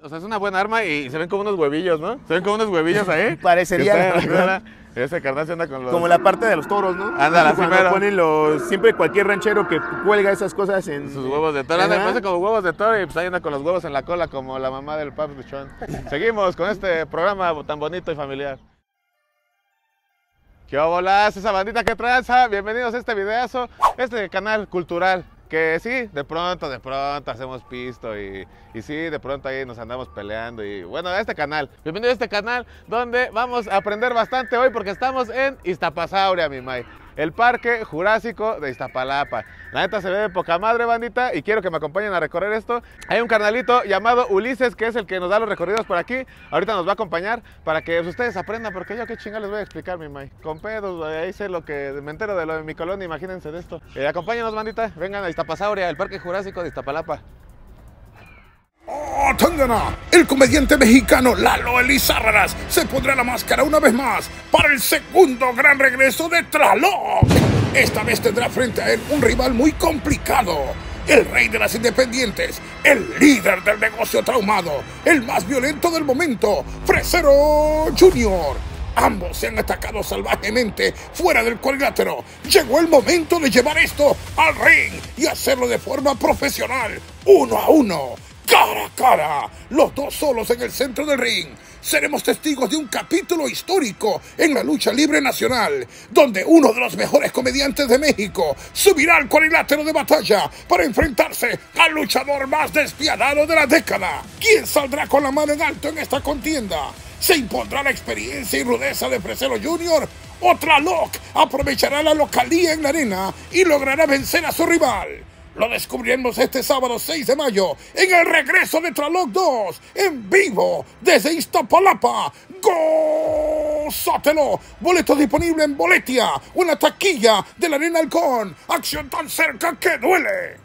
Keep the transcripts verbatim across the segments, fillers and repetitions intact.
O sea, es una buena arma y se ven como unos huevillos, ¿no? Se ven como unos huevillos ahí. Parecería. Ese carnal se anda con los... Como la parte de los toros, ¿no? Anda, la Cuando ponen los... Siempre cualquier ranchero que cuelga esas cosas en... sus huevos de toro. Anda, parece como huevos de toro y pues ahí anda con los huevos en la cola como la mamá del Paps Luchón. Seguimos con este programa tan bonito y familiar. ¿Qué bolas? Esa bandita que tranza. Bienvenidos a este videazo, este canal cultural. Que sí, de pronto, de pronto hacemos pisto y, y sí, de pronto ahí nos andamos peleando y bueno, a este canal, bienvenido a este canal donde vamos a aprender bastante hoy porque estamos en Iztapasauria, mi May, el Parque Jurásico de Iztapalapa. La neta se ve de poca madre, bandita, y quiero que me acompañen a recorrer esto. Hay un carnalito llamado Ulises que es el que nos da los recorridos por aquí. Ahorita nos va a acompañar para que ustedes aprendan, porque yo qué chingada les voy a explicar, mi May. Con pedos, ahí sé lo que me entero de lo de mi colonia, imagínense de esto. Eh, acompáñenos, bandita, vengan a Iztapasauria, el Parque Jurásico de Iztapalapa. ¡Oh, Tangana! El comediante mexicano Lalo Elizárraras se pondrá la máscara una vez más para el segundo gran regreso de Tlaloc. Esta vez tendrá frente a él un rival muy complicado, el rey de las independientes, el líder del negocio traumado, el más violento del momento, Fresero Junior. Ambos se han atacado salvajemente fuera del cuadrilátero. Llegó el momento de llevar esto al ring y hacerlo de forma profesional, uno a uno. Cara a cara, los dos solos en el centro del ring. Seremos testigos de un capítulo histórico en la lucha libre nacional, donde uno de los mejores comediantes de México subirá al cuadrilátero de batalla para enfrentarse al luchador más despiadado de la década. ¿Quién saldrá con la mano en alto en esta contienda? ¿Se impondrá la experiencia y rudeza de Fresero Junior? ¿O Tlaloc aprovechará la localía en la arena y logrará vencer a su rival? Lo descubriremos este sábado seis de mayo en el regreso de Tlaloc dos, en vivo desde Iztapalapa. ¡Gózatelo! Boletos disponibles en Boletia o en la taquilla de la Arena Halcón. ¡Acción tan cerca que duele!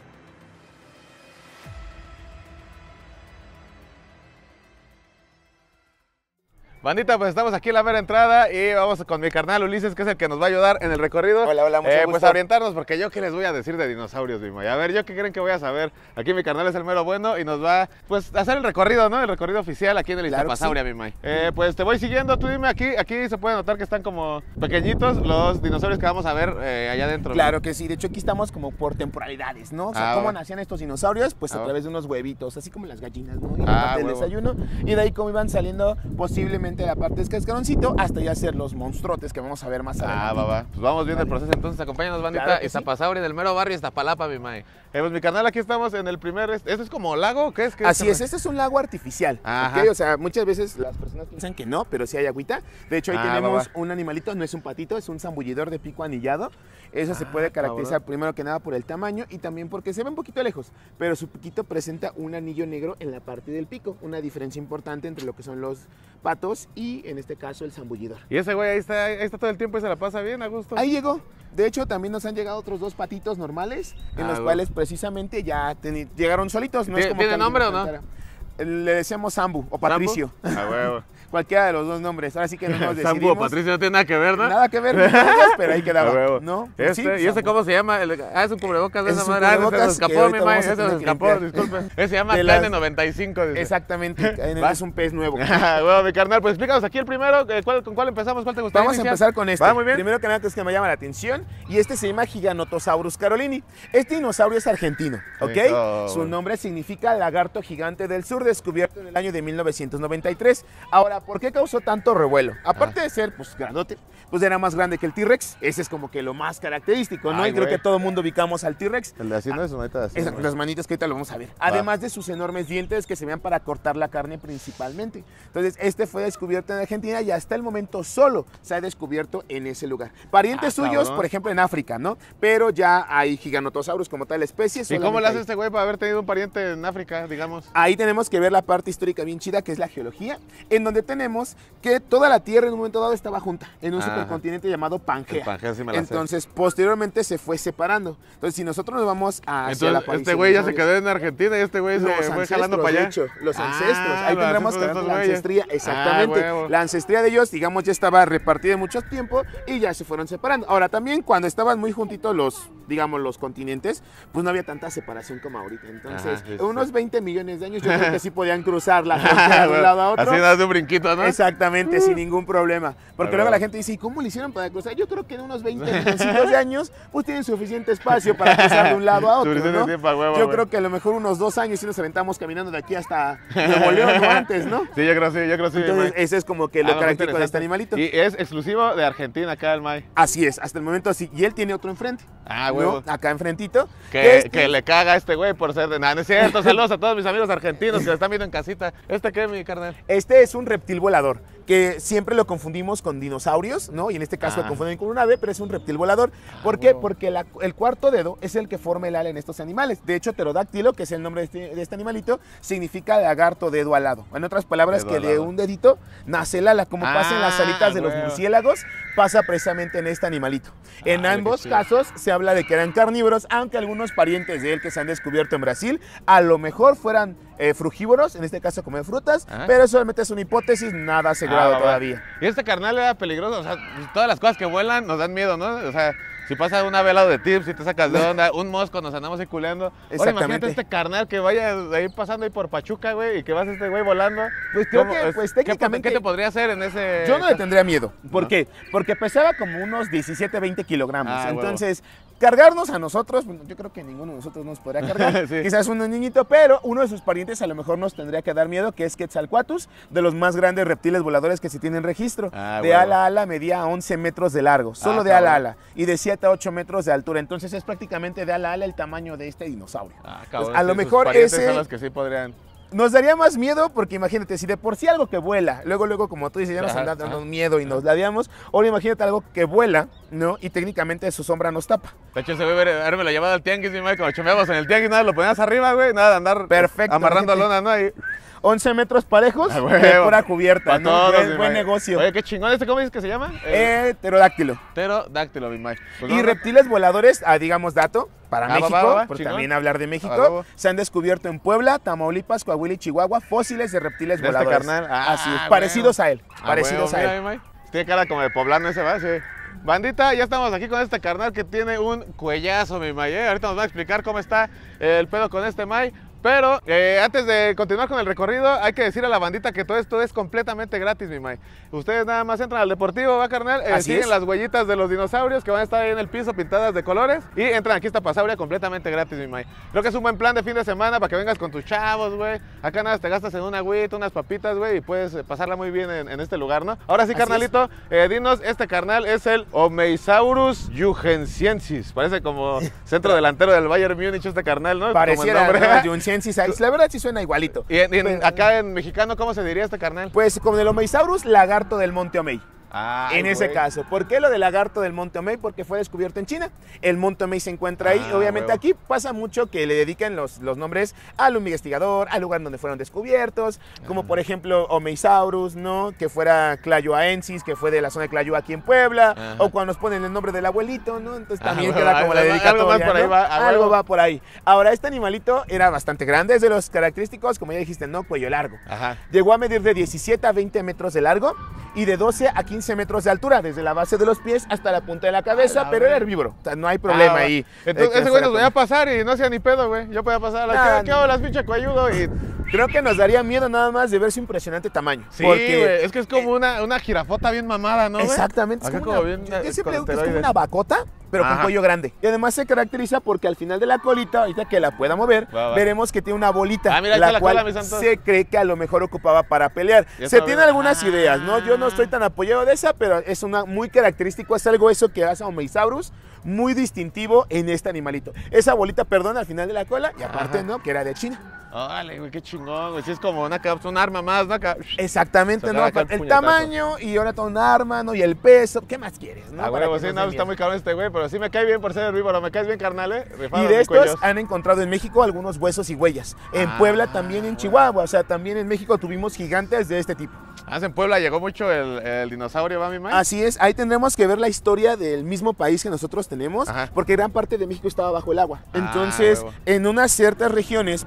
Bandita, pues estamos aquí en la mera entrada y vamos con mi carnal Ulises, que es el que nos va a ayudar en el recorrido. Hola, hola, mucho eh, gusto. Pues a orientarnos, porque yo qué les voy a decir de dinosaurios, mi May. A ver, ¿yo qué creen que voy a saber? Aquí mi carnal es el mero bueno y nos va, pues, a hacer el recorrido, ¿no? El recorrido oficial aquí en el Iztapasauria, sí. Mi May. Eh, pues te voy siguiendo, tú dime, aquí aquí se puede notar que están como pequeñitos los dinosaurios que vamos a ver eh, allá adentro. Claro, ¿no? Que sí, de hecho aquí estamos como por temporalidades, ¿no? O sea, ah, ¿cómo bueno. nacían estos dinosaurios? Pues ah, a través de unos huevitos, así como las gallinas, ¿no? Y ah, la parte del huevo. desayuno, y de ahí cómo iban saliendo posiblemente la parte del cascaroncito hasta ya ser los monstruotes que vamos a ver más adelante. Ah, va, va. Pues vamos viendo vale. el proceso, entonces acompáñanos, bandita. Claro Iztapasauria, sí. Del mero barrio Iztapalapa, mi May. Eh, pues mi carnal, aquí estamos en el primer, ¿esto es como lago? ¿Qué es? ¿Qué Así es, es, este es un lago artificial, Ajá. ¿okay? O sea, muchas veces las personas piensan que no, pero sí hay agüita. De hecho, ahí Ah, tenemos va, va. un animalito, no es un patito, es un zambullidor de pico anillado. Eso Ah, se puede caracterizar cabrón. primero que nada por el tamaño y también porque se ve un poquito lejos, pero su piquito presenta un anillo negro en la parte del pico, una diferencia importante entre lo que son los patos y en este caso el zambullidor. Y ese güey ahí está, ahí está todo el tiempo y se la pasa bien, a gusto. Ahí llegó. De hecho, también nos han llegado otros dos patitos normales, en Ah, los bueno. cuales precisamente ya teni- llegaron solitos. No es ¿Tiene- como tiene que alguien nombre nos o no? contara. Le decíamos Sambu o Patricio. ¿Sambu? A huevo. Cualquiera de los dos nombres. Ahora sí que no nos decidimos. Sambu o Patricio no tiene nada que ver, ¿no? Nada que ver, pero ahí quedaba. A huevo. ¿No? Este, Sí, ¿Y ese Sambu. cómo se llama? El- ah, es un cubrebocas de Ese esa es un madre. Ah, ese se cubrebocas nos que escapó, ahorita mi May. vamos a Ese se tener nos que escapó, limpiar. disculpe. Ese se llama De K las- N noventa y cinco. Dice. Exactamente. Va. Es un pez nuevo. Bueno, mi carnal, pues explícanos aquí el primero. eh, ¿cuál- ¿Con cuál empezamos? ¿Cuál te gustaría Vamos a iniciar? empezar con este. Va, muy bien. Primero que nada, que es que me llama la atención. Y este se llama Giganotosaurus carolini. Este dinosaurio es argentino, ¿ok? Sí, oh, Su bueno. nombre significa lagarto gigante del sur, descubierto en el año de mil novecientos noventa y tres. Ahora, ¿por qué causó tanto revuelo? Aparte Ah. de ser, pues, grandote, pues era más grande que el T-Rex. Ese es como que lo más característico, ¿no? Ay, y creo güey. que todo el mundo ubicamos al T-Rex. El de así no es una neta de así. Esas- ¿no? las manitas que ahorita lo vamos a ver. Además de sus enormes dientes que se vean para cortar la carne principalmente. Entonces, este fue descubierto en Argentina y hasta el momento solo se ha descubierto en ese lugar. Parientes Ah, suyos, cabrón. por ejemplo, en África, ¿no? Pero ya hay Giganotosaurus como tal especie. ¿Y cómo solamente le hace ahí. este güey para haber tenido un pariente en África, digamos? Ahí tenemos que ver la parte histórica bien chida, que es la geología, en donde tenemos que toda la Tierra en un momento dado estaba junta en un Ajá. supercontinente llamado Pangea. El Pangea sí me la sé. Entonces, posteriormente se fue separando. Entonces, si nosotros nos vamos hacia la Entonces, aparición este güey ya de se quedó en Argentina y este güey se Los fue ancestros, jalando para allá. de hecho, los Ah, ancestros. Ahí los tendremos ancestros que de ver estos la güeyes. ancestría, exactamente. Ah, huevo. La ancestría de ellos, digamos, ya estaba repartida en mucho tiempo y ya se fueron separando. Ahora, también cuando estaban muy juntitos los digamos, los continentes, pues no había tanta separación como ahorita. Entonces, Ajá, sí, unos sí. veinte millones de años yo creo que sí podían cruzar la frontera de un lado a otro. Así das de un brinquito, ¿no? Exactamente, sin ningún problema. Porque Ah, luego bueno. la gente dice, ¿y cómo le hicieron para cruzar? Yo creo que en unos veinte milloncitos de años, pues tienen suficiente espacio para cruzar de un lado a otro, Suficiente ¿no? tiempo a huevo, Yo güey. creo que a lo mejor unos dos años sí nos aventamos caminando de aquí hasta Nuevo León, ¿no? Antes, ¿no? Sí, yo creo sí, yo creo sí. Entonces, May. ese es como que Ah, lo no, característico de interesante. este animalito. Y es exclusivo de Argentina acá el May. Así es, hasta el momento así. Y él tiene otro enfrente. Ah, ¿no? huevo. Acá enfrentito. Que, Este- que le caga a este güey por ser de nada. No es cierto. Saludos a todos mis amigos argentinos que lo están viendo en casita. ¿Este qué, mi carnal? Este es un reptil volador, que siempre lo confundimos con dinosaurios, ¿no? Y en este caso Ah. lo confunden con un ave, pero es un reptil volador. ¿Por qué? huevo. Porque la- el cuarto dedo es el que forma el ala en estos animales. De hecho, pterodáctilo, que es el nombre de este, de este animalito, significa lagarto dedo alado. En otras palabras, Dedo que de alado. un dedito nace el ala, como pasa en las Ah, alitas de los huevo. murciélagos, pasa precisamente en este animalito. En Ah, qué ambos chido. casos se habla de que eran carnívoros, aunque algunos parientes de él que se han descubierto en Brasil, a lo mejor fueran eh, frugívoros, en este caso comen frutas, Ajá. pero solamente es una hipótesis, nada asegurado Ah, va, va. todavía. Y este carnal era peligroso. O sea, todas las cosas que vuelan nos dan miedo, ¿no? O sea, si pasa una vela de tips, si te sacas de onda, un mosco, nos andamos ahí culeando. Ahora Exactamente. imagínate este carnal que vaya ahí pasando ahí por Pachuca, güey, y que vas este güey volando. Pues creo ¿Cómo que, es? pues ¿Qué- técnicamente, ¿Qué te podría hacer en ese...? yo no le caso? tendría miedo. ¿Por No. qué? Porque pesaba como unos diecisiete, veinte kilogramos. Ah, huevo. Entonces, cargarnos a nosotros, bueno, yo creo que ninguno de nosotros nos podría cargar. Sí. Quizás un niñito, pero uno de sus parientes a lo mejor nos tendría que dar miedo, que es Quetzalcoatlus, de los más grandes reptiles voladores que se tienen registro. Ah, de huevo. ala a ala medía once metros de largo, solo Ah, de ala a cabrón. ala, y de siete a ocho metros de altura. Entonces es prácticamente de ala a ala el tamaño de este dinosaurio. Ah, Pues, cabrón, a lo sí, sus mejor parientes ese- son los que sí podrían... Nos daría más miedo porque imagínate, si de por sí algo que vuela, luego, luego, como tú dices, ya nos Ajá, anda dando ajá. miedo y nos ladeamos, ahora imagínate algo que vuela, ¿no? Y técnicamente su sombra nos tapa. De hecho, ese güey haberme lo llevado al tianguis, mi madre, cuando chumeábamos en el tianguis, nada, lo ponías arriba, güey, nada de andar Perfecto, amarrando gente. lona, ¿no? Ahí, once metros parejos, a de huevo. pura cubierta, Pa' ¿no? todos, buen mi buen mae. negocio. Oye, qué chingón, ¿este cómo dices que se llama? Eh, pterodáctilo. Pterodáctilo, mi mae. Pues Y no, no. reptiles voladores, ah, digamos dato, para Ah, va, México, va, va, por chingón. también hablar de A México, huevo. se han descubierto en Puebla, Tamaulipas, Coahuila y Chihuahua fósiles de reptiles ¿De este voladores. carnal? Ah, Así es, huevo. parecidos a él, Ah, parecidos huevo, a mira, él. mi mae. Tiene cara como de poblano ese, va, sí. Bandita, ya estamos aquí con este carnal que tiene un cuellazo, mi May. ¿eh? Ahorita nos va a explicar cómo está el pedo con este May. Pero eh, antes de continuar con el recorrido, hay que decir a la bandita que todo esto es completamente gratis, mi May. Ustedes nada más entran al deportivo, va, carnal. Eh, Así siguen es. las huellitas de los dinosaurios que van a estar ahí en el piso pintadas de colores. Y entran aquí a esta pasauria completamente gratis, mi May. Creo que es un buen plan de fin de semana para que vengas con tus chavos, güey. Acá nada, te gastas en una agüita, unas papitas, güey, y puedes eh, pasarla muy bien en, en este lugar, ¿no? Ahora sí, Así carnalito, eh, dinos, este carnal es el Omeisaurus jugensiensis. Parece como centro delantero del Bayern Múnich este carnal, ¿no? Como el Pareciera, nombre. ¿no? Junsiensis Ice. La verdad sí suena igualito. Y, en- y en- Pues, acá en mexicano, ¿cómo se diría este carnal? Pues como el Omeisaurus, lagarto del Monte Omey. Ah, En ese caso, ¿por qué lo del lagarto del Monte Omey? Porque fue descubierto en China. El Monte Omey se encuentra ahí. Ah, Obviamente huevo. aquí pasa mucho que le dedican los, los nombres al investigador, al lugar donde fueron descubiertos, como por ejemplo Omeisaurus, ¿no? Que fuera Clayoaensis, que fue de la zona de Clayo aquí en Puebla, Ajá. o cuando nos ponen el nombre del abuelito, ¿no? Entonces Ah, también huevo, queda como la algo- dedicatoria, algo más por ahí ¿no? va, a Algo huevo. va por ahí. Ahora, este animalito era bastante grande, es de los característicos, como ya dijiste, ¿no? Cuello largo. Ajá. Llegó a medir de diecisiete a veinte metros de largo y de doce a quince metros de altura, desde la base de los pies hasta la punta de la cabeza, A la pero era verga. herbívoro. O sea, no hay problema Ah, ahí. Entonces, eh, que ese güey fuera nos voy a con- pasar y no hacía ni pedo, güey. Yo podía pasar a la. Nah, ¿Qué, qué hago las pinche coayudo? Y. Creo que nos daría miedo nada más de ver su impresionante tamaño. Sí, porque güey. Es que es como una, una jirafota bien mamada, ¿no, güey? Exactamente, es Acá como, como una, bien, yo eh, siempre con digo que es como esteroides. una bacota, pero con Ajá. cuello grande. Y además se caracteriza porque al final de la colita, ahorita que la pueda mover, Va, va. veremos que tiene una bolita, Ah, mira, ahí está la la cual cola, mi santo. se cree que a lo mejor ocupaba para pelear. Ya Se está tienen bien. algunas Ah. ideas, ¿no? Yo no estoy tan apoyado de esa, pero es una muy característico, es algo eso que hace a Omeisaurus, muy distintivo en este animalito. Esa bolita, perdón, al final de la cola, y aparte, Ajá. ¿no? Que era de China. Órale, güey, qué chingón, güey. Sí, es como una, cap- un arma más, ¿no? Acá. Exactamente, Se ¿no? acaba acá el El puñetazo. tamaño y ahora todo un arma, ¿no? Y el peso, ¿qué más quieres, no? Ah, Para huevo, que sí, nos no, dé está miedo. muy cabrón este güey, pero sí me cae bien por ser herbívoro. Me caes bien, carnal, ¿eh? Rifado, Y mi de estos cuellos. han encontrado en México algunos huesos y huellas. En Ah, Puebla, también en bueno. Chihuahua. O sea, también en México tuvimos gigantes de este tipo. Ah, en Puebla llegó mucho el, el dinosaurio, ¿va, mi man? Así es, ahí tendremos que ver la historia del mismo país que nosotros tenemos, Ajá. porque gran parte de México estaba bajo el agua. Ah, Entonces, huevo. en unas ciertas regiones, por ejemplo Puebla,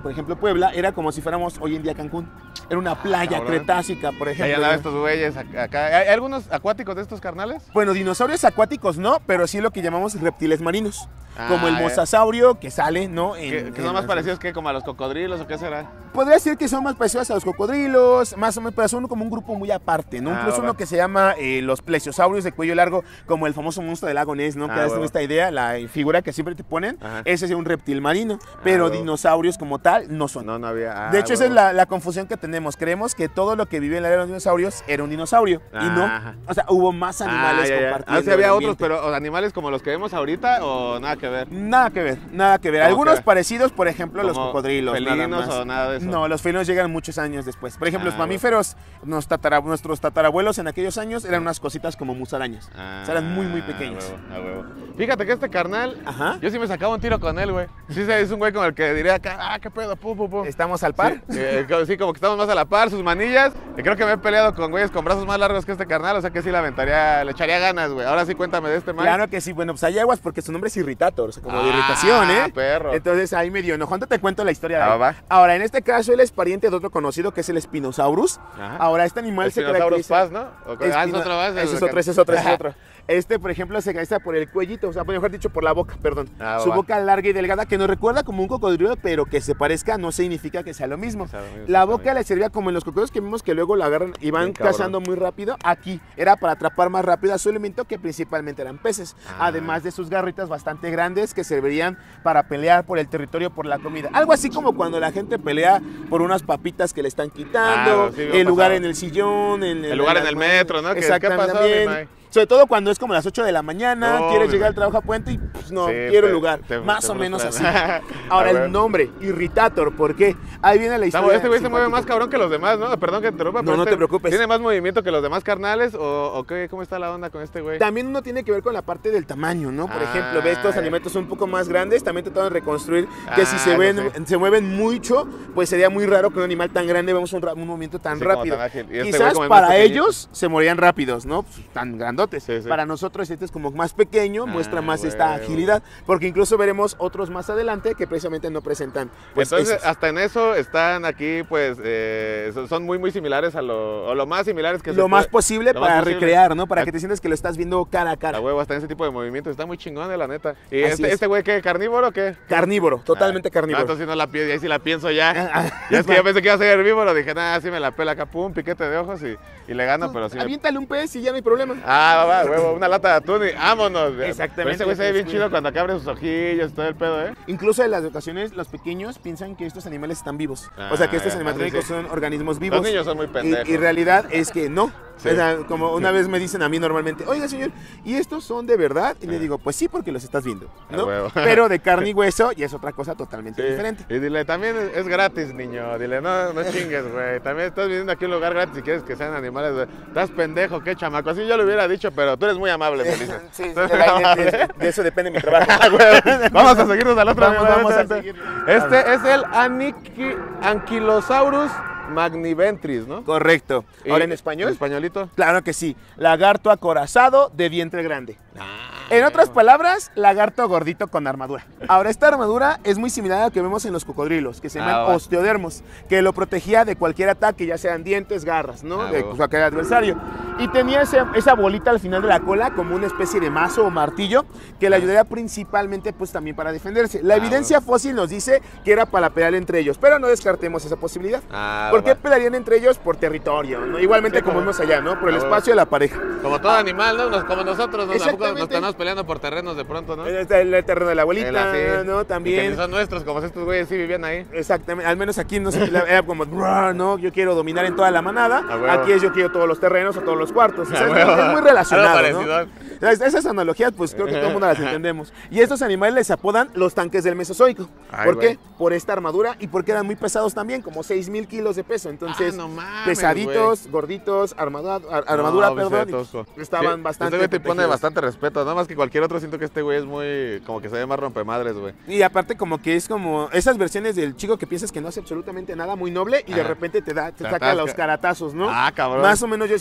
Puebla era como si fuéramos hoy en día Cancún. Era una playa cabrón. cretácica, por Ahí ejemplo. andaban estos güeyes acá. acá. ¿Hay algunos acuáticos de estos carnales? Bueno, dinosaurios acuáticos no, pero sí lo que llamamos reptiles marinos. Ah, como el ya. mosasaurio que sale, ¿no? En- Que, que en- son más parecidos que como a los cocodrilos o qué será. Podría decir que son más parecidos a los cocodrilos, más o menos, pero son como un grupo muy aparte, ¿no? Ah, Incluso va, va. uno que se llama eh, los plesiosaurios de cuello largo, como el famoso monstruo del lago Ness, ¿no? Ah, que es huevo. esta idea, la figura que siempre te ponen, Ajá. ese es un reptil marino, pero huevo. dinosaurios como tal no son. No, no había. Ah, De hecho, esa es huevo. la, la confusión que tenemos. Creemos que todo lo que vive en la era de los dinosaurios era un dinosaurio. Y Ajá. no. O sea, hubo más animales Ah, ya, ya. compartiendo. Ah, sí, había el otros, ambiente. pero ¿o animales como los que vemos ahorita o nada que ver? Nada que ver, nada que ver. ¿Cómo Algunos que? parecidos, por ejemplo, los ¿Como cocodrilos. nada felinos más. o nada de eso? No, los felinos llegan muchos años después. Por ejemplo, Ah, los mamíferos, nos tatara- nuestros tatarabuelos en aquellos años eran unas cositas como musarañas. Ah, O sea, eran muy, muy pequeños. a huevo, a huevo. Fíjate que este carnal, Ajá. yo sí me sacaba un tiro con él, güey. Sí, sí, es un güey con el que diría acá, ah, qué pedo, pum, pum, pum. ¿Estamos al par? Sí, eh, co- sí, como que estamos más a la par, sus manillas. Y creo que me he peleado con güeyes con brazos más largos que este carnal, o sea que sí le aventaría, le echaría ganas, güey. Ahora sí cuéntame de este man. Claro que sí. Bueno, pues hay aguas porque su nombre es Irritator, o sea, como de Ah, irritación, ¿eh? perro. Entonces ahí medio enojón. Te cuento la historia de Ah, él. va. Ahora, en este caso, él es pariente de otro conocido que es el Spinosaurus. Ajá. Ahora, este animal El se Spinosaurus caracteriza... Paz, ¿no? O- ah, es Espino- otro más. Ese es otro, ese es otro, ese es otro. Este, por ejemplo, se caracteriza por el cuellito, o sea, mejor dicho, por la boca, perdón. Ah, Su va. boca larga y delgada, que nos recuerda como un cocodrilo, pero que se parezca no significa que sea lo mismo. sea lo mismo, La exactamente. boca le servía como en los cocodrilos que vimos que luego lo agarran y van Bien cabrón. cazando muy rápido. Aquí era para atrapar más rápido a su alimento, que principalmente eran peces. Ah. Además de sus garritas bastante grandes que servirían para pelear por el territorio, por la comida. Algo así como cuando la gente pelea por unas papitas que le están quitando, Ah, sí, me ha el lugar pasado. en el sillón, en El lugar en el metro, ¿no? Que- ¿qué Exactamente. pasó, mi también. May? Sobre todo cuando es como las ocho de la mañana, No, quieres mi llegar May. al trabajo a Puente y pues, no, Sí, quiero te- lugar. te- Más te o menos así. frustras. Ahora, A el ver. nombre, Irritator, ¿por qué? Ahí viene la Está- historia. Este güey se mueve más simpática. cabrón que los demás, ¿no? Perdón que te interrumpa. No, pero no este te preocupes. ¿Tiene más movimiento que los demás carnales o, o qué? ¿Cómo está la onda con este güey? También uno tiene que ver con la parte del tamaño, ¿no? Por Ah, ejemplo, ve estos ya. animales un poco más grandes, también trataron de reconstruir que si Ah, se eso ven, sí. se mueven mucho, pues sería muy raro que un animal tan grande vemos un, ra- un movimiento tan Sí, como rápido. tan ágil. Y este güey Quizás como es más para pequeñito. ellos se morían rápidos, ¿no? Pues, tan grandotes. Sí, sí. Para nosotros este es como más pequeño, muestra Ah, más esta huevo. agilidad, porque incluso veremos otros más adelante que precisamente no presentan. Pues, Entonces, esos. hasta en eso están aquí, pues, eh, son- son muy, muy similares a lo, o lo más similares que se lo más puede- posible lo más para posible. recrear, ¿no? Para Ah. que te sientas que lo estás viendo cara a cara. A huevo, hasta en ese tipo de movimientos. Está muy chingón, de la neta. ¿Y Así este, es. este güey qué? ¿Carnívoro o qué? Carnívoro, totalmente Ah, carnívoro. No, entonces sí no la pienso, ahí sí la pienso ya. Ah, Ya es que yo pensé que iba a ser herbívoro. Dije, nada, sí me la pela acá, pum, piquete de ojos y, y le gano, pero sí. me- Aviéntale un pez y ya no hay problema. Ah, va, va, huevo, una lata de atún y vámonos. Exactamente, Pero ese güey se ve bien pues, chido cuando acá abre sus ojillos y todo el pedo, ¿eh? Incluso en las ocasiones los pequeños piensan que estos animales están vivos. o sea, que Ah, estos ya, animatrónicos sí, sí. son organismos vivos. Los niños son muy pendejos. Y, y realidad es que no. Sí. O sea, como una vez me dicen a mí normalmente, oiga señor, ¿y estos son de verdad? Y le Ah. digo, pues sí, porque los estás viendo, A ¿no? huevo. Pero de carne y hueso y es otra cosa totalmente Sí. diferente. Y dile, también es, es gratis, niño. Dile, no, no chingues, güey. También estás viniendo aquí a un lugar gratis si quieres que sean animales, güey. Estás pendejo, qué chamaco. Así yo lo hubiera dicho, pero tú eres muy amable, me dices. Sí, Tú eres de, muy la- amable. de- de eso depende mi trabajo. Ah, güey. Vamos a seguirnos al otro. Vamos, amigo, vamos a vente, seguir. vente. Este es el Aniki- Ankylosaurus magniventris, ¿no? Correcto. Ahora Y- en español. ¿En españolito? Claro que sí. Lagarto acorazado de vientre grande. Ah, En otras palabras, lagarto gordito con armadura. Ahora, esta armadura es muy similar a la que vemos en los cocodrilos, que se llaman Ah, va. osteodermos, que lo protegía de cualquier ataque, ya sean dientes, garras, ¿no? Ah, de huevo. cualquier adversario. Y tenía ese- esa bolita al final de la cola, como una especie de mazo o martillo, que le ayudaría principalmente, pues, también para defenderse. La Ah, evidencia fósil nos dice que era para pelear entre ellos, pero no descartemos esa posibilidad. Ah, ¿Por qué va. pelearían entre ellos? Por territorio, ¿no? Igualmente Sí, como como- vemos allá, ¿no? Por el Ah, huevo. espacio de la pareja. Como todo animal, ¿no? Nos- como nosotros, ¿no? Tampoco nos Exactamente. estamos peleando por terrenos de pronto, ¿no? El, el terreno de la abuelita, El así. ¿no? Y que También. ni son nuestros, como si estos güeyes sí vivían ahí. Exactamente, al menos aquí no se peleaba, era como, "Brr, no, yo quiero dominar en toda la manada, A huevo. aquí es yo quiero todos los terrenos o todos los cuartos, o sea, A es, huevo. es muy relacionado, Algo ¿no? parecido. Es- Esas analogías, pues creo que todo el mundo las entendemos. Y estos animales les apodan los tanques del Mesozoico. Ay, ¿Por güey. qué? Por esta armadura y porque eran muy pesados también, como seis mil kilos de peso. Entonces, Ah, no mames, pesaditos, gorditos, armadura, ar- armadura No, pues, perdón, se ve tosco. y estaban Sí, bastante Este güey te pone protegidos. bastante respeto, nada más que cualquier otro. Siento que este güey es muy. Como que se ve más rompemadres, güey. Y aparte como que es como esas versiones del chico que piensas que no hace absolutamente nada, muy noble y de Ajá. repente te da, te Te saca atasca. los caratazos, ¿no? Ah, cabrón. Más o menos yo siento que algo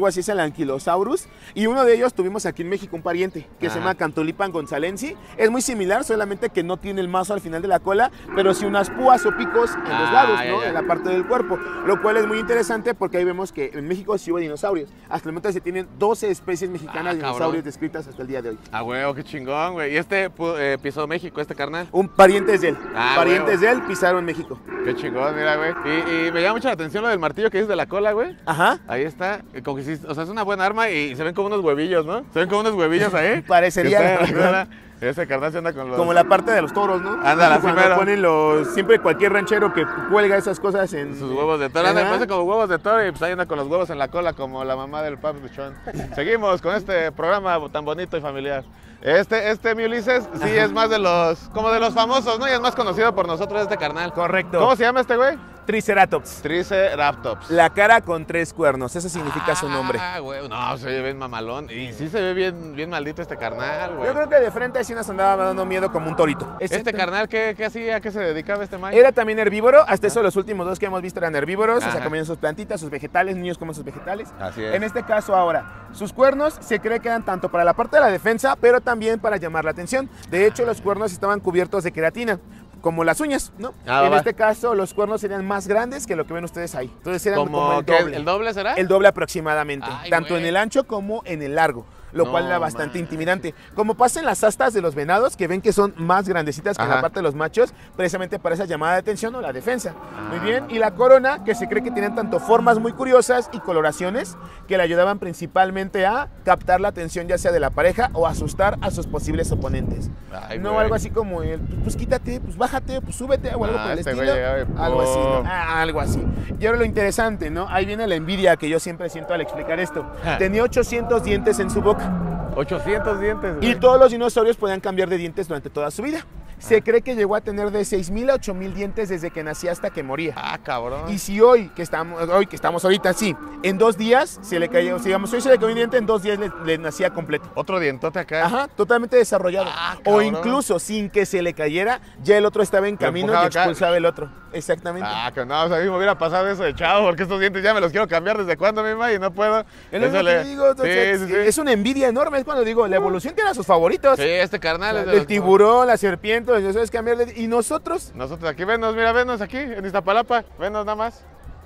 así es el Ankylosaurus. Y uno de ellos tuvimos aquí en México un pariente que Ajá. se llama Cantolipan gonzalensi. Es muy similar, solamente que no tiene el mazo al final de la cola, pero sí unas púas o picos en Ah, los lados, ya, ¿no? ya. En la parte del cuerpo. Lo cual es muy interesante porque ahí vemos que en México sí hubo dinosaurios. Hasta el momento se tienen doce especies mexicanas Ah, de cabrón. dinosaurios descritas hasta el día de hoy. Ah, huevo, qué chingón, güey. ¿Y este pu- eh, pisó México, este carnal? Un parientes de él. Ah, parientes de él pisaron México. Qué chingón, mira, güey. Y, y me llama mucho la atención lo del martillo que dices de la cola, güey. Ajá. Ahí está. eh, Como que sí, o sea, es una buena arma y se ven como unos huevillos, ¿no? Se ven como unos huevillos ahí. Parecería, Que la está- verdad. Ese carnal se anda con los... Como la parte de los toros, ¿no? Ándale, así Cuando mero. ponen los... Siempre cualquier ranchero que cuelga esas cosas en... Sus huevos de toro, anda, Ajá. parece como huevos de toro y pues ahí anda con los huevos en la cola como la mamá del Pap Duchón. Seguimos con este programa tan bonito y familiar. Este, este mi Ulises, sí Ajá. es más de los, como de los famosos, ¿no? Y es más conocido por nosotros este carnal. Correcto. ¿Cómo se llama este güey? Triceratops. Triceratops. La cara con tres cuernos, eso significa su nombre. Ah, güey, no, se ve bien mamalón. Y sí se ve bien, bien maldito este carnal, güey. Yo creo que de frente sí nos andaba dando miedo como un torito. Este carnal, ¿qué, qué hacía? ¿A qué se dedicaba este Mike? Era también herbívoro, hasta eso los últimos dos que hemos visto eran herbívoros, o sea, Ajá. comían sus plantitas, sus vegetales, niños comen sus vegetales. Así es. En este caso ahora, sus cuernos se cree que eran tanto para la parte de la defensa, pero también para llamar la atención. De hecho, los cuernos estaban cubiertos de queratina, como las uñas, ¿no? Ah, en va. este caso, los cuernos serían más grandes que lo que ven ustedes ahí. Entonces eran como, ¿Como el que doble. el doble será? El doble aproximadamente, Ay, tanto güey. en el ancho como en el largo, lo No, cual era bastante man. intimidante. Como pasa en las astas de los venados, que ven que son más grandecitas que en Ajá. la parte de los machos, precisamente para esa llamada de atención o la defensa. Muy Ah. bien, y la corona, que se cree que tienen tanto formas muy curiosas y coloraciones que le ayudaban principalmente a captar la atención ya sea de la pareja o asustar a sus posibles oponentes. Ay, no güey. algo así como, el, pues, pues quítate, pues bájate, pues súbete o algo Ah, por el este güey estilo. llegaba y Algo así, ¿no? ¡pum! Ah, algo así. Y ahora lo interesante, ¿no? Ahí viene la envidia que yo siempre siento al explicar esto. Ja. Tenía ochocientos dientes en su boca ochocientos dientes, güey. y todos los dinosaurios podían cambiar de dientes durante toda su vida. Ah. Se cree que llegó a tener de seis mil a ocho mil dientes desde que nacía hasta que moría. Ah, cabrón. Y si hoy que estamos, hoy que estamos ahorita, sí, en dos días se le cayó, si digamos, hoy se le cayó un diente, en dos días le, le nacía completo. Otro dientote acá. Ajá, totalmente desarrollado. Ah, o cabrón. incluso sin que se le cayera, ya el otro estaba en Lo camino y empujaba acá. expulsaba el otro. Exactamente. Ah, que no, o sea, a mí me hubiera pasado eso de chavo, porque estos dientes ya me los quiero cambiar desde cuándo, mi ma, y no puedo. Es lo Eso que le- te digo, entonces, sí, sí, sí. es una envidia enorme, es cuando digo, la evolución tiene a sus favoritos. Sí, este carnal es de El los- tiburón, la serpiente, los dinosaurios cambiar de... Y nosotros, Nosotros aquí, venos, mira, venos aquí, en Iztapalapa, venos nada más.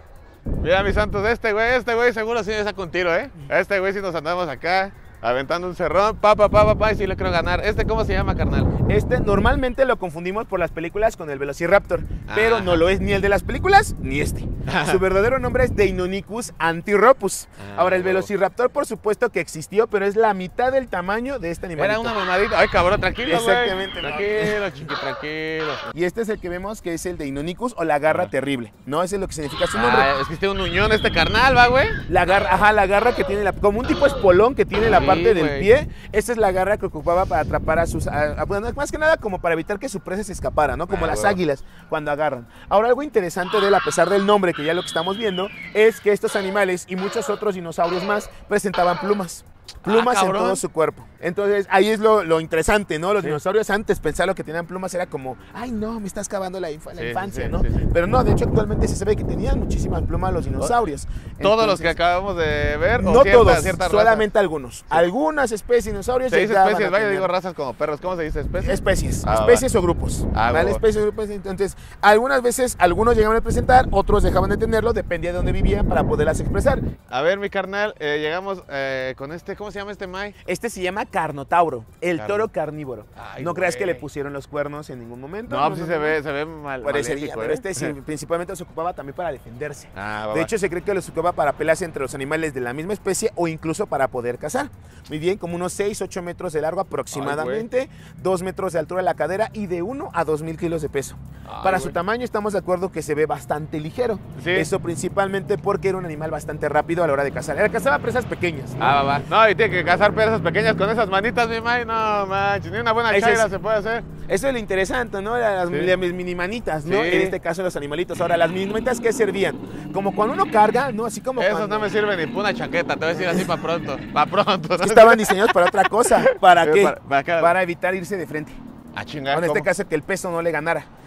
Mira, mis santos, este güey, este güey seguro sí me saca un tiro, ¿eh? A este güey sí nos andamos acá, aventando un cerrón, pa, pa, pa, pa, pa, y sí le quiero ganar. ¿Este cómo se llama, carnal? este normalmente lo confundimos por las películas con el Velociraptor, pero Ajá. no lo es ni el de las películas ni este. Su verdadero nombre es Deinonychus antiropus. Ah, Ahora, el huevo. Velociraptor por supuesto que existió, pero es la mitad del tamaño de este animal. Era una mamadita. Ay, cabrón, tranquilo, güey. Exactamente, no. Tranquilo, chiqui, tranquilo. Y este es el que vemos que es el Deinonychus o la garra Ah. terrible. No, ese es lo que significa su nombre. Ah, es que tiene un uñón este carnal, va, güey. La garra, ajá, la garra que tiene la, como un tipo espolón que tiene la Sí, parte del güey. pie. Esta es la garra que ocupaba para atrapar a sus, a- a- bueno, más que nada como para evitar que su presa se escapara, ¿no? Como Ah, las huevo. águilas cuando agarran. Ahora algo interesante de él, a pesar del nombre que ya lo que estamos viendo, es que estos animales y muchos otros dinosaurios más presentaban plumas. Plumas en cabrón. todo su cuerpo. Entonces ahí es lo, lo interesante, ¿no? Los Sí. dinosaurios antes pensar que tenían plumas era como, ay no, me estás cavando la, infa- la Sí, sí, infancia, sí, ¿no? sí, sí. Pero no, de hecho actualmente se sabe que tenían muchísimas plumas los dinosaurios. Todos los que Entonces, acabamos de ver, o no cierta- todos, cierta raza? solamente algunos. Algunas especies de dinosaurios Se dice llegaban especies, a vaya, tener- digo razas como perros. ¿Cómo se dice especies? Especies, Ah, especies o grupos. Ah, ¿vale? huevo. Especies o grupos. Entonces, algunas veces algunos llegaban a presentar, otros dejaban de tenerlo, dependía de dónde vivían para poderlas expresar. A ver, mi carnal, eh, llegamos eh, con este, ¿cómo se llama este Mike? Este se llama Carnotauro, el Carno- toro carnívoro. Ay, no creas que güey. le pusieron los cuernos en ningún momento. No, pues sí se ve, se ve mal. Parecería, maléfico, pero ¿eh? este sí, principalmente se ocupaba también para defenderse. Ah, va, De va. hecho, se cree que los ocupaba para pelearse entre los animales de la misma especie o incluso para poder cazar. Muy bien, como unos seis, ocho metros de largo aproximadamente, dos metros de altura de la cadera y de uno a dos mil kilos de peso. Ay, para güey. su tamaño estamos de acuerdo que se ve bastante ligero. Sí. Eso principalmente porque era un animal bastante rápido a la hora de cazar. Era cazaba presas pequeñas, ¿no? Ah, va, va. No, y tiene que cazar presas pequeñas con esas manitas, mi Mike. No, manches, ni una buena Ese chaira es- se puede hacer. Eso es lo interesante, ¿no? Las, Sí. las mini manitas, ¿no? Sí. En este caso los animalitos. Ahora, las mini manitas, ¿qué servían? Como cuando uno carga, ¿no? Así como Esos cuando... no me sirven ni para una chaqueta, te voy a decir así para pronto. Para pronto. ¿no? Estaban diseñados para otra cosa. ¿Para Sí, qué? para- para acá. Para evitar irse de frente. A chingar, En este ¿cómo? caso, que el peso no le ganara.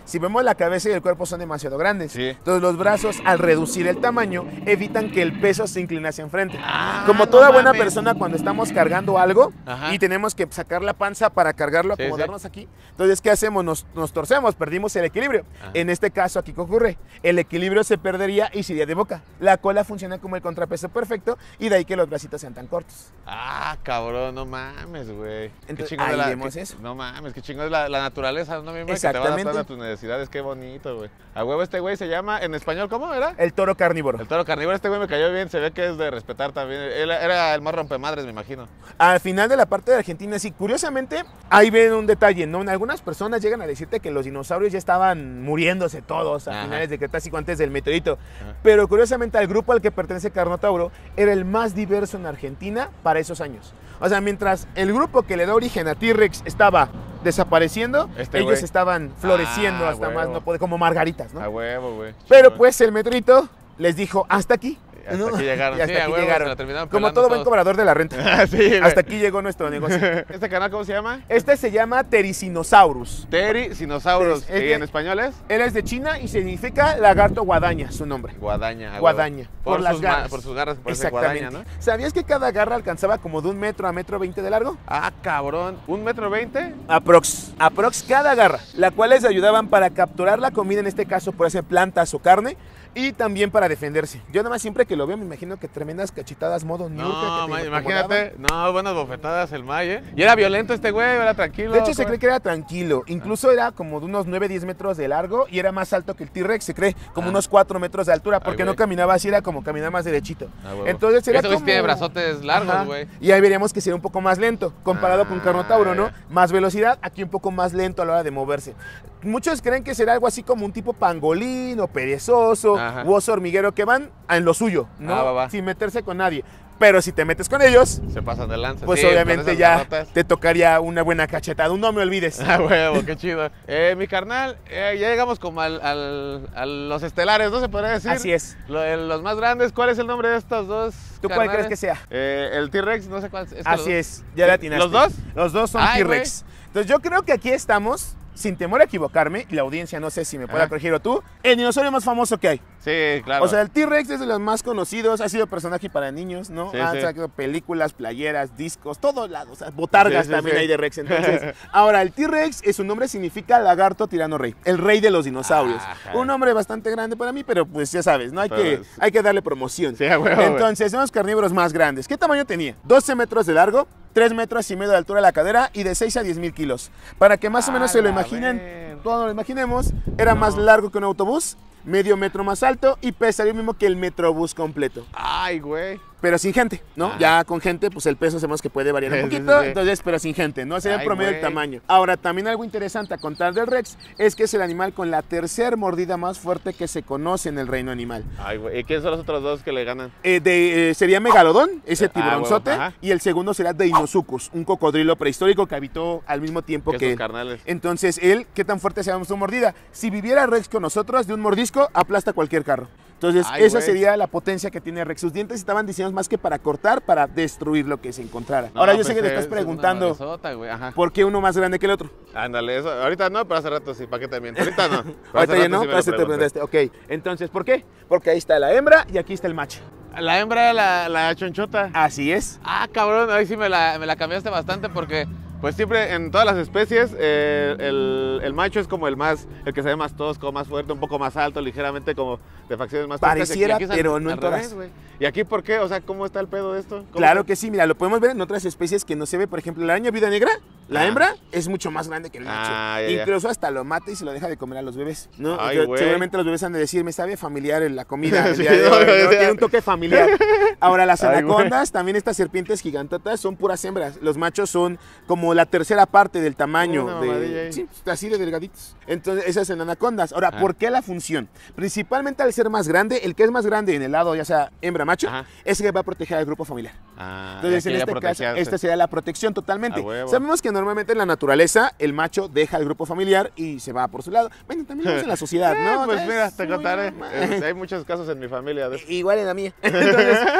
Si vemos la cabeza y el cuerpo son demasiado grandes. Sí. Entonces los brazos, al reducir el tamaño, evitan que el peso se incline hacia enfrente. Ah, Como no toda buena mames. persona cuando estamos cargando algo Ajá. y tenemos que sacar la panza para cargarlo, Sí, acomodarnos aquí. Entonces, ¿qué hacemos? Nos, nos torcemos, perdimos el equilibrio. Ajá. En este caso, aquí, ¿qué ocurre? El equilibrio se perdería y se iría de boca. La cola funciona como el contrapeso perfecto y de ahí que los bracitos sean tan cortos. Ah, cabrón, no mames, güey. Qué Entonces, chingón ahí es la, vemos qué- eso. No mames, qué chingón es la, la naturaleza, ¿no? Mismo que te va Exactamente. adaptando a tus necesidades, qué bonito, güey. A huevo este güey se llama, en español, ¿cómo era? El toro carnívoro. El toro carnívoro, este güey me cayó bien, se ve que es de respetar también. Él era el más rompemadres, me imagino. Al final de la parte de Argentina, sí, curiosamente, ahí ven un detalle, ¿no? Algunas personas llegan a decirte que los dinosaurios ya estaban muriéndose todos a Ajá. finales de Cretácico, antes del meteorito. Ajá. Pero curiosamente, al grupo al que pertenece Carnotauro era el más diverso en Argentina para esos años. O sea, mientras el grupo que le da origen a T-Rex estaba desapareciendo, Este ellos güey. estaban floreciendo Ah, hasta huevo. más no poder, como margaritas, ¿no? A huevo, güey. Pero Chingón. pues el meteorito les dijo, hasta aquí. Hasta ¿no? aquí llegaron. Y hasta Sí, a aquí huevo, se llegaron. la terminaron Como pelando todo buen todos. cobrador de la renta. Ah, sí, güey. Hasta aquí llegó nuestro negocio. ¿Este canal cómo se llama? Este se llama Tericinosaurus. Tericinosaurus. Es- es ¿Y de- en español es? Él es de China y significa lagarto guadaña, su nombre. Guadaña. a huevo. Guadaña, Por, por las sus ma- garras. por sus garras, por ese guadaña, ¿no? ¿Sabías que cada garra alcanzaba como de un metro a metro veinte de largo? Ah, cabrón. ¿Un metro veinte? Aprox. Aprox cada garra, la cual les ayudaban para capturar la comida, en este caso por hacer plantas o carne, y también para defenderse. Yo nada más siempre que lo veo me imagino que tremendas cachetadas modo Niurka No, que ma- te imagínate. No, buenas bofetadas el May, ¿eh? Y era violento este güey, era tranquilo. De hecho, se ¿cómo? cree que era tranquilo. Incluso era como de unos nueve a diez metros de largo y era más alto que el T-Rex, se cree, como Ah. unos cuatro metros de altura, porque Ay, no güey. caminaba así, era como caminaba más derechito. Ah, huevo. Entonces era Este güey como... tiene brazotes largos, Ajá. güey. Y ahí veríamos que sería un poco más lento, comparado con Ah, Carnotauro, ¿no? ya. Más velocidad, aquí un poco más lento a la hora de moverse. Muchos creen que será algo así como un tipo pangolín o perezoso Ajá. u oso hormiguero que van en lo suyo, ¿no? Ah, va, va. Sin meterse con nadie. Pero si te metes con ellos, Se pasan de lanza. pues Sí, con obviamente esas ya garrotas. te tocaría una buena cachetada. Un no me olvides. Ah, huevo, qué chido. Eh, mi carnal, eh, ya llegamos como al, al- a los estelares, ¿no se podría decir? Así es. Lo- el- los más grandes, ¿cuál es el nombre de estos dos? ¿Tú cuál crees carnales? que sea? Eh, el T-Rex, no sé cuál es. que Así los- es, ya la atinaste. ¿Los dos? Los dos son Ay, T-Rex. Entonces yo creo que aquí estamos, sin temor a equivocarme, y la audiencia no sé si me pueda Ajá. corregir o tú, el dinosaurio más famoso que hay. Sí, claro. O sea, el T-Rex es de los más conocidos, ha sido personaje para niños, ¿no? Sí, ha sí. sacado películas, playeras, discos, todos lados, o sea, botargas Sí, sí, también sí. hay de Rex. Entonces, ahora, el T-Rex, eh, su nombre significa lagarto tirano rey, el rey de los dinosaurios. Ajá. Un nombre bastante grande para mí, pero pues ya sabes, ¿no? Hay, Pero que, es- hay que darle promoción. Sí, a huevo, güey. Entonces, son los carnívoros más grandes. ¿Qué tamaño tenía? doce metros de largo, tres metros y medio de altura de la cadera y de seis a diez mil kilos. Para que más o menos A se lo la imaginen, ver. todos lo imaginemos, era No. más largo que un autobús, medio metro más alto y pesaría lo mismo que el metrobús completo. Ay, güey. Pero sin gente, ¿no? Ah. Ya con gente, pues el peso sabemos que puede variar un Sí, sí, poquito, sí. entonces, pero sin gente, ¿no? Sería el Ay, promedio del güey. tamaño. Ahora, también algo interesante a contar del Rex es que es el animal con la tercer mordida más fuerte que se conoce en el reino animal. Ay, güey. ¿Y quiénes son los otros dos que le ganan? Eh, de, eh, sería Megalodón, ese Ah, tiburonzote, huevo, ajá. y el segundo será Deinosuchus, un cocodrilo prehistórico que habitó al mismo tiempo Que que sus él. carnales. Entonces, él, ¿qué tan fuerte sea su mordida? Si viviera Rex con nosotros, de un mordisco, aplasta cualquier carro. Entonces, Ay, esa güey. sería la potencia que tiene Rex. Sus dientes estaban diseñados más que para cortar, para destruir lo que se encontrara. No, Ahora, yo pues sé que te es- estás es una preguntando madresota, güey. Ajá. por qué uno más grande que el otro. Ándale, eso. Ahorita no, pero hace rato sí. ¿Para qué también? Ahorita no. Pero hace Ahorita ya rato no, sí me pero lo eso te pregunté. preguntaste. Ok, entonces, ¿por qué? Porque ahí está la hembra y aquí está el macho. La hembra, la, la chonchota. Así es. Ah, cabrón, ahí sí me la, me la cambiaste bastante porque, pues siempre en todas las especies, eh, el, el macho es como el más, el que se ve más tosco, más fuerte, un poco más alto, ligeramente como de facciones más toscas. Y aquí- Pareciera, aquí es al- pero no al en todas. revés, güey. ¿Y aquí por qué? O sea, ¿cómo está el pedo de esto? ¿Cómo Claro está? que sí, mira, lo podemos ver en otras especies que no se ve. Por ejemplo, la araña viuda negra, la Ah. hembra es mucho más grande que el macho. Ah, ya, ya. Incluso hasta lo mata y se lo deja de comer a los bebés, ¿no? Ay, Entonces, güey. seguramente los bebés han de decir, me sabe familiar en la comida. el Sí, día de no, hoy, ¿no? no, Tiene un toque familiar. Ahora, las Ay, güey. anacondas, también estas serpientes gigantotas, son puras hembras. Los machos son como la tercera parte del tamaño. Una de- mamadilla ahí. sí, así de delgaditos. Entonces, esas son anacondas. Ahora, Ah. ¿por qué la función? Principalmente al ser más grande, el que es más grande en el lado, ya sea hembra-macho, Ajá. es el que va a proteger al grupo familiar. Ah, Entonces, y en aquí ya este caso, protegerse. esta sería la protección totalmente. A huevo. Sabemos que normalmente en la naturaleza el macho deja al grupo familiar y se va por su lado. Bueno, también lo vemos en la sociedad, Eh, ¿no? pues Es mira, te muy contaré. normal. Eh, hay muchos casos en mi familia de eso. Igual en la mía. Entonces,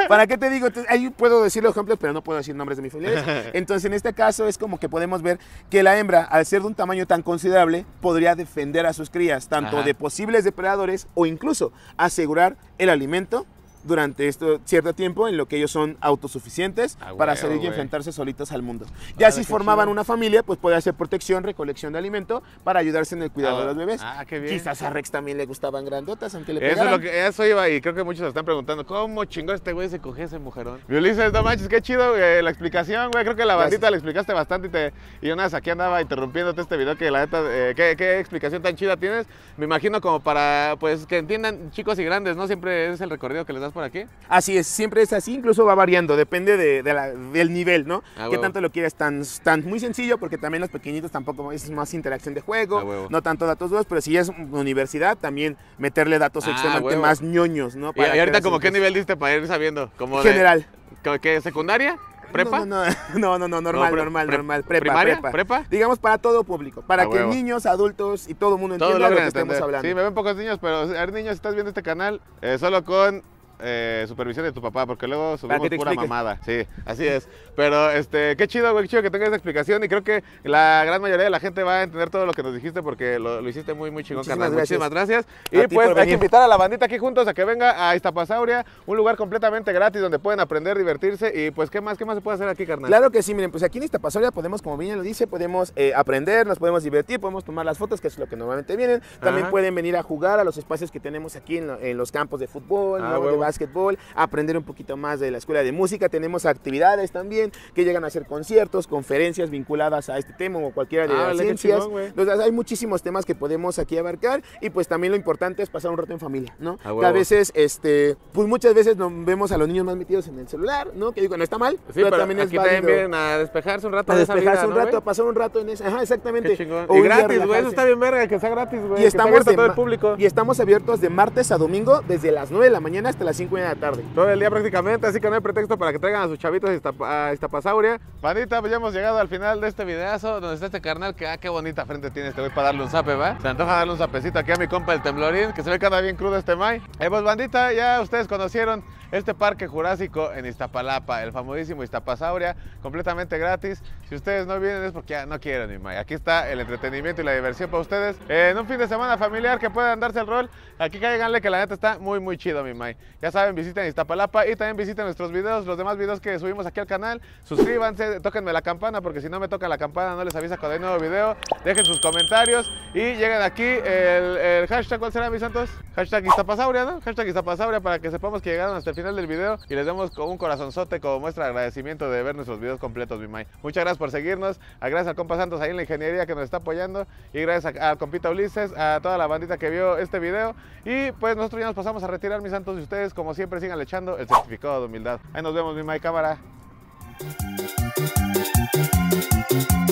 ¿Para qué te digo? Ahí puedo decir los ejemplos, pero no puedo decir nombres de mis familiares. Entonces, en este caso es como que podemos ver que la hembra, al ser de un tamaño tan considerable, podría defender a sus crías, tanto Ajá. de posibles depredadores o incluso asegurar el alimento durante este cierto tiempo en lo que ellos son autosuficientes Ah, para huevo, salir y güey. enfrentarse solitos al mundo. Ya Órale, si qué formaban chido. una familia, pues puede hacer protección, recolección de alimento para ayudarse en el cuidado Ah, de los bebés. ah, qué bien. Quizás a Rex también le gustaban grandotas, aunque le Eso es pegaran. lo que eso iba y creo que muchos se están preguntando, ¿cómo chingó este güey se cogió ese mujerón? Mi Ulises, no manches, qué chido, güey, la explicación, güey. Creo que la bandita Gracias. le explicaste bastante y, te, y una vez aquí andaba interrumpiéndote este video que la neta, eh, ¿qué, qué explicación tan chida tienes? Me imagino como para, pues, que entiendan chicos y grandes, ¿no? Siempre es el recorrido que les das por aquí. Así es, siempre es así, incluso va variando, depende de, de la- del nivel, ¿no? Ah, Que huevo. tanto lo quieres, tan, tan muy sencillo, porque también los pequeñitos tampoco es más interacción de juego, Ah, huevo. no tanto datos duros, pero si ya es universidad, también meterle datos Ah, extremadamente huevo. más ñoños, ¿no? Y, Para y ahorita que como qué las- nivel diste para ir sabiendo, como de- General. ¿qué, qué, secundaria? ¿Prepa? No, no, no, no, no, no, normal, No, pre- normal, pre- normal, prepa, ¿primaria? prepa. ¿Prepa? Digamos para todo público, para A que huevo. niños, adultos y todo el mundo Todos entienda lo que logran estemos entender. hablando. Sí, me ven pocos niños, pero a ver, niños, si estás viendo este canal, eh, solo con eh, supervisión de tu papá, porque luego subimos que te pura explique. mamada. Sí, así es. Pero este, qué chido, güey, qué chido que tengas esta explicación y creo que la gran mayoría de la gente va a entender todo lo que nos dijiste porque lo, lo hiciste muy, muy chingón, Muchísimas carnal. gracias. Muchísimas gracias. A Y ti pues por hay que venir. invitar a la bandita aquí juntos a que venga a Iztapasauria, un lugar completamente gratis donde pueden aprender, divertirse y pues, ¿qué más, qué más se puede hacer aquí, carnal? Claro que sí, miren, pues aquí en Iztapasauria podemos, como bien lo dice, podemos eh, aprender, nos podemos divertir, podemos tomar las fotos, que es lo que normalmente vienen. También Ajá. pueden venir a jugar a los espacios que tenemos aquí en, lo- en los campos de fútbol, Ah, ¿no? de huevo. básquetbol, aprender un poquito más de la escuela de música. Tenemos actividades también que llegan a ser conciertos, conferencias vinculadas a este tema o cualquiera de Ah, las vale, qué ciencias. chingón, güey. Entonces hay muchísimos temas que podemos aquí abarcar y pues también lo importante es pasar un rato en familia, ¿no? A Que a huevo. veces, este, pues muchas veces nos vemos a los niños más metidos en el celular, ¿no? Que digo, no está mal, Sí, pero, también es aquí también válido vienen a despejarse un rato a de esa despejarse vida, un ¿no, rato, güey? a pasar un rato en esa. Ajá, exactamente. Qué chingón. O Y un día gratis, güey, eso relajarse. está bien verga, que sea gratis, güey. Y que esté estamos, abierto a de todo el ma- público. y estamos abiertos de martes a domingo desde las nueve de la mañana hasta las cinco de la tarde. Todo el día prácticamente, así que no hay pretexto para que traigan a sus chavitos a Iztapa- a Iztapasauria. Bandita, pues ya hemos llegado al final de este videazo donde está este carnal que, ah, qué bonita frente tiene este güey para darle un zape, ¿va? Se me antoja darle un zapecito aquí a mi compa el Temblorín, que se ve que anda bien crudo este May. Eh, pues bandita, ya ustedes conocieron este parque jurásico en Iztapalapa, el famosísimo Iztapasauria, completamente gratis. Si ustedes no vienen es porque ya no quieren, mi May. Aquí está el entretenimiento y la diversión para ustedes. Eh, en un fin de semana familiar que puedan darse el rol, aquí cáiganle que la neta está muy, muy chido, mi May. Ya saben, visiten Iztapalapa y también visiten nuestros videos, los demás videos que subimos aquí al canal. Suscríbanse, tóquenme la campana porque si no me tocan la campana no les avisa cuando hay nuevo video. Dejen sus comentarios y lleguen aquí el, el hashtag, ¿cuál será, mis santos? Hashtag Iztapasauria, ¿no? Hashtag Iztapasauria para que sepamos que llegaron hasta el final del video y les demos con un corazonzote como muestra de agradecimiento de ver nuestros videos completos, mi May. Muchas gracias por seguirnos, a gracias al compa Santos ahí en la ingeniería que nos está apoyando y gracias a- al compita Ulises, a toda la bandita que vio este video y pues nosotros ya nos pasamos a retirar, mis santos, y ustedes como siempre sigan echando el certificado de humildad. Ahí nos vemos, mi May, cámara.